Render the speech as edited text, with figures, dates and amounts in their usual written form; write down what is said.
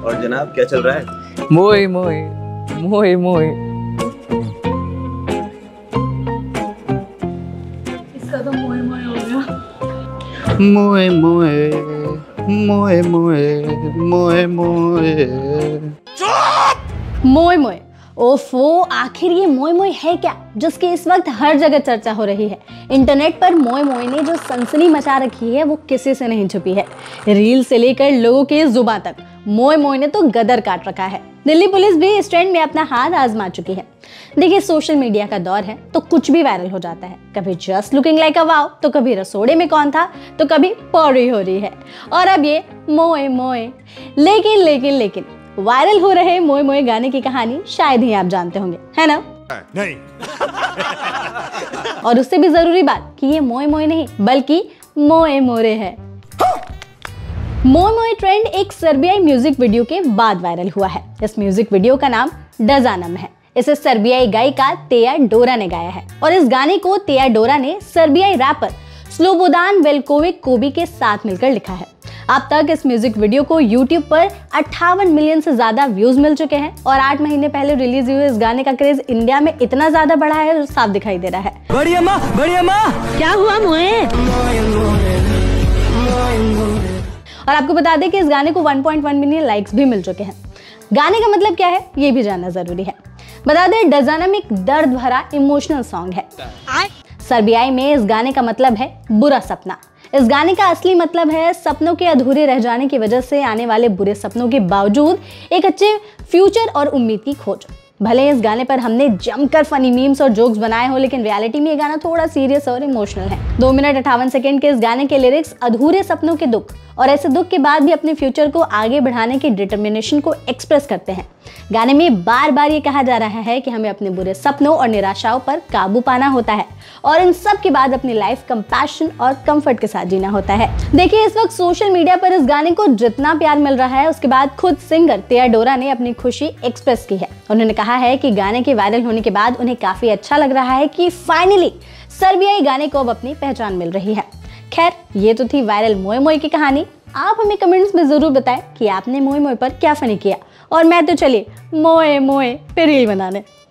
और जनाब क्या चल रहा है? मोए मोए मोए मोए। इसका तो मोए मोए हो गया। मोए मोए मोए मोए मोए मोए। मोए मोए, ओफो, आखिर ये मोए मोए है क्या जिसकी इस वक्त हर जगह चर्चा हो रही है। इंटरनेट पर मोए मोए ने जो सनसनी मचा रखी है वो किसी से नहीं छुपी है। रील से लेकर लोगों के जुबान तक मोए मोए ने तो गदर काट रखा है। दिल्ली पुलिस भी इस ट्रेंड में अपना हाथ आजमा चुकी है। देखिए, सोशल मीडिया का दौर है तो कुछ भी वायरल हो जाता है। कभी just looking like a wow, तो कभी रसोड़े में कौन था, तो कभी पौड़ी हो रही है, और अब ये मोए मोए। लेकिन लेकिन लेकिन वायरल हो रहे मोए मोए गाने की कहानी शायद ही आप जानते होंगे, है ना? नहीं। और उससे भी जरूरी बात कि ये मोए मोए नहीं बल्कि मोए मोरे है। मोए मोए ट्रेंड एक सर्बियाई म्यूजिक वीडियो के बाद वायरल हुआ है। इस म्यूजिक वीडियो का नाम डजानम है। इसे सर्बियाई गायिका तेया डोरा ने गाया है और इस गाने को तेया डोरा ने सर्बियाई रैपर स्लोबोदान वेल्कोविक कोबी के साथ मिलकर लिखा है। अब तक इस म्यूजिक वीडियो को YouTube पर 58 मिलियन से ज्यादा व्यूज मिल चुके हैं और 8 महीने पहले रिलीज हुए इस गाने का क्रेज इंडिया में इतना ज्यादा बढ़ा है जो साफ दिखाई दे रहा है। बड़ी अम्मा, क्या हुआ मोए? और आपको बता दें कि इस गाने को 1.1 मिलियन लाइक्स भी मिल चुके हैं। गाने का मतलब क्या है ये भी जानना जरूरी है। बता दें, डजानम एक दर्द भरा इमोशनल सॉन्ग है। सर्बियाई में इस गाने का मतलब है बुरा सपना। इस गाने का असली मतलब है सपनों के अधूरे रह जाने की वजह से आने वाले बुरे सपनों के बावजूद एक अच्छे फ्यूचर और उम्मीद की खोज। भले इस गाने पर हमने जमकर फनी मीम्स और जोक्स बनाए हो, लेकिन रियलिटी में ये गाना थोड़ा सीरियस और इमोशनल है। 2 मिनट 58 सेकंड के इस गाने के लिरिक्स अधूरे सपनों के दुख और ऐसे दुख के बाद भी अपने फ्यूचर को आगे बढ़ाने की डिटर्मिनेशन को एक्सप्रेस करते हैं। गाने में बार बार ये कहा जा रहा है कि हमें अपने बुरे सपनों और निराशाओं पर काबू पाना होता है और इन सब के बाद अपनी लाइफ कंपैशन और कंफर्ट के साथ जीना होता है। देखिए, इस वक्त सोशल मीडिया पर इस गाने को जितना प्यार मिल रहा है उसके बाद खुद सिंगर तेया डोरा ने अपनी खुशी एक्सप्रेस की है। उन्होंने कहा है कि गाने के वायरल होने के बाद उन्हें काफी अच्छा लग रहा है कि फाइनली सर्बियाई गाने को अब अपनी पहचान मिल रही है। खैर, ये तो थी वायरल मोए मोए की कहानी। आप हमें कमेंट्स में जरूर बताएं कि आपने मोए मोए पर क्या फनी किया, और मैं तो चलिए मोए मोए पे रील बनाने।